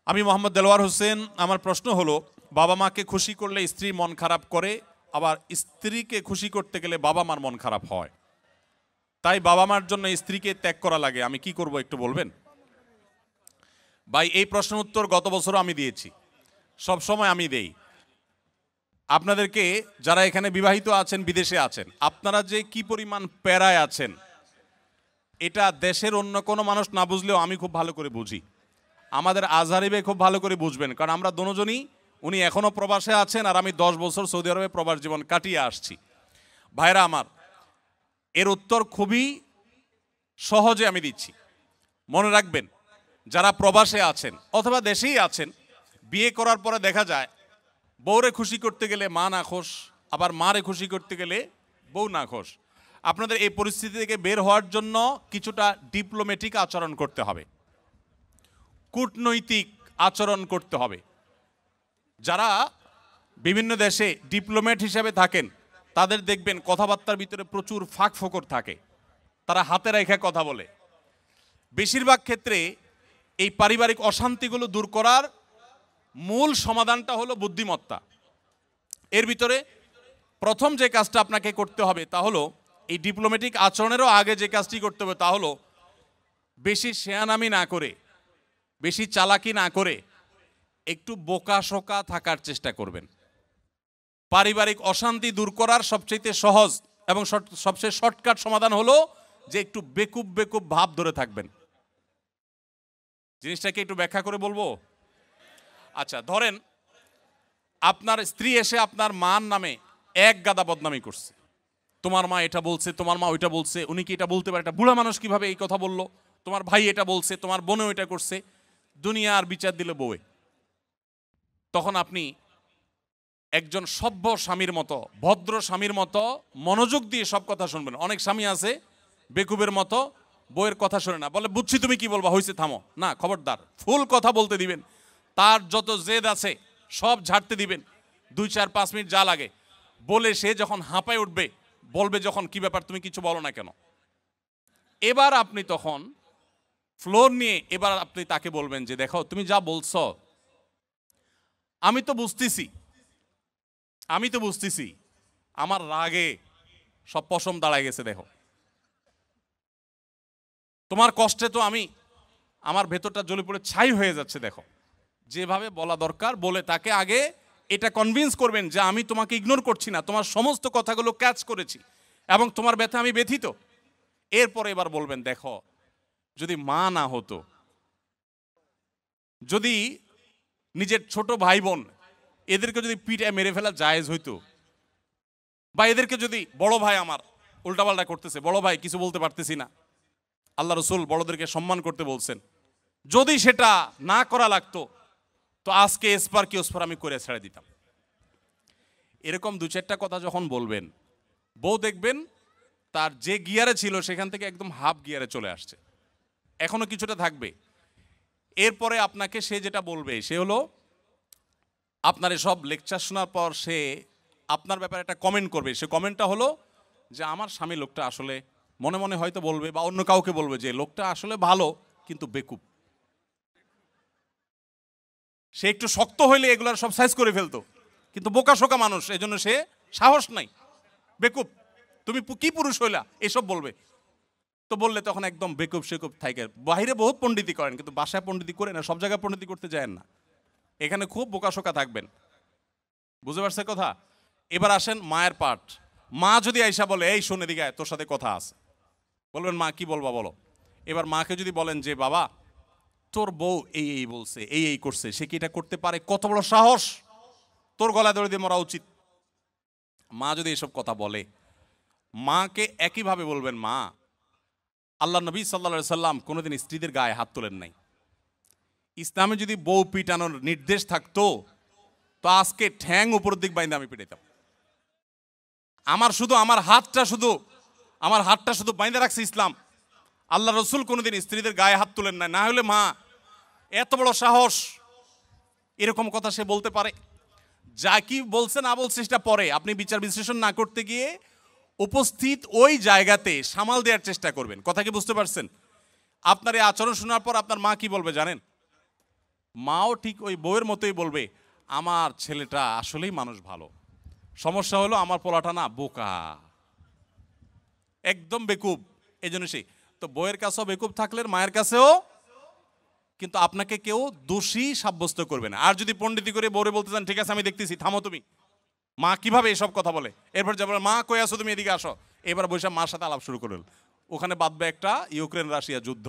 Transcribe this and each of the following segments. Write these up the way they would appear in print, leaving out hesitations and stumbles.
আমি মোহাম্মদ দেলোয়ার হোসেন। আমার প্রশ্ন হলো, বাবা মাকে খুশি করলে স্ত্রী মন খারাপ করে, আবার স্ত্রীকে খুশি করতে গেলে বাবা মার মন খারাপ হয়, তাই বাবা মার জন্য স্ত্রীকে ত্যাগ করা লাগে, আমি কি করব একটু বলবেন? ভাই, এই প্রশ্নের উত্তর গত বছরও আমি দিয়েছি, সব সময় আমি দেই। আপনাদেরকে, যারা এখানে বিবাহিত আছেন, বিদেশে আছেন, আপনারা যে কি পরিমাণ প্যারায় আছেন, এটা দেশের অন্য কোনো মানুষ না বুঝলেও আমি খুব ভালো করে বুঝি। আমাদের আজহারি ভাই খুব ভালো করে বুঝবেন, কারণ আমরা দুজনই, উনি এখনও প্রবাসে আছেন আর আমি 10 বছর সৌদি আরবে প্রবাস জীবন কাটিয়ে আসছি। ভাইরা আমার, এর উত্তর খুবই সহজে আমি দিচ্ছি। মনে রাখবেন, যারা প্রবাসে আছেন অথবা দেশেই আছেন, বিয়ে করার পরে দেখা যায় বউরে খুশি করতে গেলে মা নাখোশ, আবার মারে খুশি করতে গেলে বউ নাখোশ। আপনাদের এই পরিস্থিতি থেকে বের হওয়ার জন্য কিছুটা ডিপ্লোম্যাটিক আচরণ করতে হবে, কূটনৈতিক আচরণ করতে হবে। যারা বিভিন্ন দেশে ডিপ্লোম্যাট হিসেবে থাকেন, তাদের দেখবেন কথাবার্তার ভিতরে প্রচুর ফাঁক ফোকর থাকে, তারা হাতে রেখে কথা বলে। বেশিরভাগ ক্ষেত্রে এই পারিবারিক অশান্তিগুলো দূর করার মূল সমাধানটা হলো বুদ্ধিমত্তা। এর ভিতরে প্রথম যে কাজটা আপনাকে করতে হবে তা হলো, এই ডিপ্লোম্যাটিক আচরণেরও আগে যে কাজটি করতে হবে তা হলো, বেশি শেয়ানামি না করে, বেশি চালাকি না করে একটু বোকাশোকা থাকার চেষ্টা করবেন। পারিবারিক অশান্তি দূর করার সবচেয়ে সহজ এবং সবচেয়ে শর্টকাট সমাধান হলো যে একটু বেকুব বেকুব ভাব ধরে থাকবেন। জিনিসটাকে একটু ব্যাখ্যা করে বলবো। আচ্ছা, ধরেন আপনার স্ত্রী এসে আপনার মার নামে এক গাদা বদনামি করছে, তোমার মা এটা বলছে, তোমার মা ওইটা বলছে, উনি কি এটা বলতে পারে, এটা বুড়া মানুষ কিভাবে এই কথা বললো, তোমার ভাই এটা বলছে, তোমার বোনও এটা করছে, দুনিয়ার বিচার দিল বউয়ে। তখন আপনি একজন সভ্য স্বামীর মতো, ভদ্র স্বামীর মতো মনোযোগ দিয়ে সব কথা শুনবেন। অনেক স্বামী আছে বেকুবের মতো, বউয়ের কথা শুনে না, বলে বুঝছি তুমি কি বলবা, হয়েছে থামো না, খবরদার, ফুল কথা বলতে দিবেন, তার যত জেদ আছে সব ঝাড়তে দিবেন, 2-4-5 মিনিট যা লাগে বলে সে যখন হাঁপায় উঠবে, বলবে যখন কি ব্যাপার তুমি কিছু বলো না কেন। এবার আপনি তখন ফ্লোর নিয়ে এবার আপনি তাকে বলবেন যে দেখো, তুমি যা বলছো আমি তো বুঝতেছি, আমার রাগে সব পশম দাঁড়ায় গেছে, দেখো তোমার কষ্টে তো আমার ভেতরটা জ্বলে পড়ে ছাই হয়ে যাচ্ছে, দেখো। যেভাবে বলা দরকার বলে তাকে আগে এটা কনভিন্স করবেন যে আমি তোমাকে ইগনোর করছি না, তোমার সমস্ত কথাগুলো ক্যাচ করেছি এবং তোমার ব্যথা আমি ব্যথিত। এরপরে এবার বলবেন দেখো, যদি মা না হতো, যদি নিজের ছোট ভাই বোন এদেরকে যদি পিঠে মেরে ফেলা জায়েজ হইতো, বা এদেরকে যদি বড় ভাই আমার উল্টাপাল্টা করতেছে, বড় ভাই কিছু বলতে পারতেছি না, আল্লাহ রসুল বড়দেরকে সম্মান করতে বলছেন, যদি সেটা না করা লাগতো তো আজকে এসপার কি ওসপার আমি করে ছেড়ে দিতাম। এরকম 2-4টা কথা যখন বলবেন, বউ দেখবেন তার যে গিয়ারে ছিল সেখান থেকে একদম হাফ গিয়ারে চলে আসছে, এখনো কিছুটা থাকবে। এরপরে আপনাকে সে যেটা বলবে সে হলো, আপনার সব লেকচার শোনার পর সে আপনার ব্যাপারে একটা কমেন্ট করবে। সে কমেন্টটা হলো যে আমার স্বামী লোকটা আসলে, মনে মনে হয়তো বলবে বা অন্য কাউকে বলবে যে লোকটা আসলে ভালো কিন্তু বেকুব, সে একটু শক্ত হইলে এগুলার সব সাইজ করে ফেলতো, কিন্তু বোকা শোকা মানুষ, এই জন্য সে সাহস নাই, বেকুব, তুমি কি পুরুষ হইলা, এসব বলবে। তো বললে তখন একদম বেকুব সেকুব থাকে। বাইরে বহুত পণ্ডিতি করেন, কিন্তু বাসায় পণ্ডিতি করে না, সব জায়গায় পণ্ডিতি করতে যায় না, এখানে খুব বোকাশোকা থাকবেন। বুঝতে পারছে কথা? এবার আসেন মায়ের পার্ট। মা যদি আইসা বলে এই শোন এদিকে আয়, তোর সাথে কথা আছে, বলবেন মা কি বলবা বলো। এবার মাকে যদি বলেন যে বাবা তোর বউ এই এই বলছে, এই এই করছে, সে কি এটা করতে পারে, কত বড় সাহস, তোর গলায় দড়ি দিয়ে মরা উচিত। মা যদি এসব কথা বলে, মাকে একইভাবে বলবেন মা, আল্লাহ নবী সাল্লাল্লাহু আলাইহি সাল্লাম কোনোদিন স্ত্রীদের গায়ে হাত তোলেন নাই। ইসলামে যদি বউ পিটানোর নির্দেশ থাকতো তো আজকে ঠ্যাং উপরের দিক বাইন্দে আমি পিটাইতাম। আমার হাতটা শুধু বাইন্দে রাখছে ইসলাম। আল্লাহ রসুল কোনোদিন স্ত্রীদের গায়ে হাত তোলেন নাই। না হলে মা এত বড় সাহস, এরকম কথা সে বলতে পারে। যা কি বলছে না বলছে সেটা পরে, আপনি বিচার বিশ্লেষণ না করতে গিয়ে উপস্থিত ওই জায়গাতে সামাল দেওয়ার চেষ্টা করবেন। কথা কি বুঝতে পারছেন? আপনার এই আচরণ শোনার পর আপনার মা কি বলবে জানেন? মাও ঠিক ওই বউয়ের মতোই বলবে আমার ছেলেটা আসলেই মানুষ ভালো, সমস্যা হলো আমার পোলাটা না বোকা, একদম বেকুব। এই জন্য সেই তো বউয়ের কাছেও বেকুব থাকলে মায়ের কাছেও, কিন্তু আপনাকে কেউ দোষী সাব্যস্ত করবে না। আর যদি পণ্ডিতি করে বউরে বলতে চান ঠিক আছে আমি দেখতেছি, থামো তুমি, মা কিভাবে এসব কথা বলে, এরপর যাবার মা কই আসো তুমি এদিকে আসো, এবার বৈশাখ মার সাথে আলাপ শুরু করল, ওখানে বাঁধবে একটা ইউক্রেন রাশিয়া যুদ্ধ,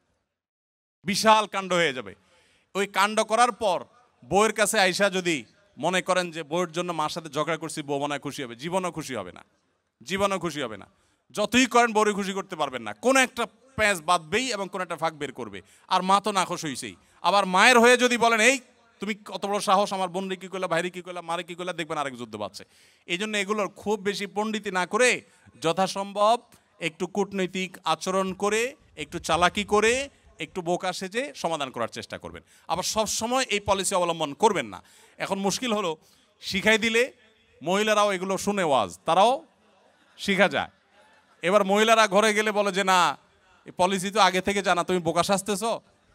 বিশাল কাণ্ড হয়ে যাবে। ওই কাণ্ড করার পর বউয়ের কাছে আইসা যদি মনে করেন যে বউয়ের জন্য মার সাথে ঝগড়া করছি বউ মনে হয় খুশি হবে, জীবনও খুশি হবে না, জীবনও খুশি হবে না। যতই করেন বউরে খুশি করতে পারবেন না, কোনো একটা প্যাঁচ বাঁধবেই এবং কোনো একটা ফাঁক বের করবে। আর মা তো নাখোশ হইছেই, আবার মায়ের হয়ে যদি বলেন এই তুমি কত বড় সাহস, আমার বোনরে কি করলা, ভাইরে কি করলা, মারে কি করলা, দেখবেন আরেক যুদ্ধ বাড়ছে। এই জন্য এগুলোর খুব বেশি পণ্ডিতি না করে যথাসম্ভব একটু কূটনৈতিক আচরণ করে, একটু চালাকি করে, একটু বোকা সেজে সমাধান করার চেষ্টা করবেন। আবার সব সময় এই পলিসি অবলম্বন করবেন না। এখন মুশকিল হলো শিখাই দিলে মহিলারাও এগুলো শুনে ওয়াজ, তারাও শিখা যায়। এবার মহিলারা ঘরে গেলে বলে যে না এই পলিসি তো আগে থেকে জানা, তুমি বোকা সাজতেছ,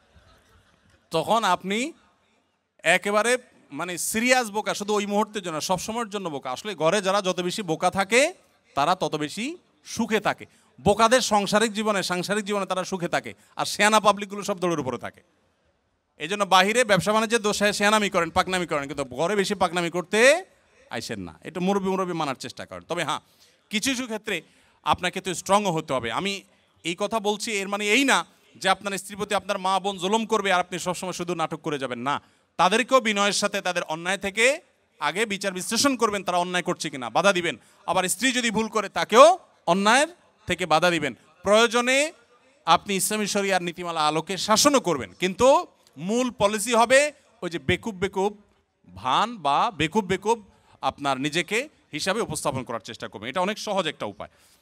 তখন আপনি একেবারে মানে সিরিয়াস বোকা, শুধু ওই মুহূর্তের জন্য, সবসময়ের জন্য বোকা। আসলে ঘরে যারা যত বেশি বোকা থাকে তারা তত বেশি সুখে থাকে। বোকাদের সাংসারিক জীবনে তারা সুখে থাকে, আর শেয়ানা পাবলিকগুলো সব দৌড়ের উপরে থাকে। এই জন্য বাহিরে ব্যবসা বাণিজ্যের দোষায় শেয়ানামি করেন, পাকনামি করেন, কিন্তু ঘরে বেশি পাকনামি করতে আইসেন না। এটা মুরব্বী মানার চেষ্টা করেন। তবে হ্যাঁ, কিছু কিছু ক্ষেত্রে আপনাকে তো স্ট্রংও হতে হবে। আমি এই কথা বলছি এর মানে এই না যে আপনার স্ত্রীর প্রতি আপনার মা বোন জুলুম করবে আর আপনি সবসময় শুধু নাটক করে যাবেন, না। তাদেরকেও বিনয়ের সাথে তাদের অন্যায় থেকে আগে বিচার বিশ্লেষণ করবেন, তারা অন্যায় করছে কিনা, বাধা দিবেন। আবার স্ত্রী যদি ভুল করে তাকেও অন্যায়ের থেকে বাধা দিবেন। প্রয়োজনে আপনি ইসলামী শরিয়ার নীতিমালা আলোকে শাসনও করবেন, কিন্তু মূল পলিসি হবে ওই যে বেকুব ভান বা বেকুব আপনার নিজেকে হিসাবে উপস্থাপন করার চেষ্টা করবেন। এটা অনেক সহজ একটা উপায়।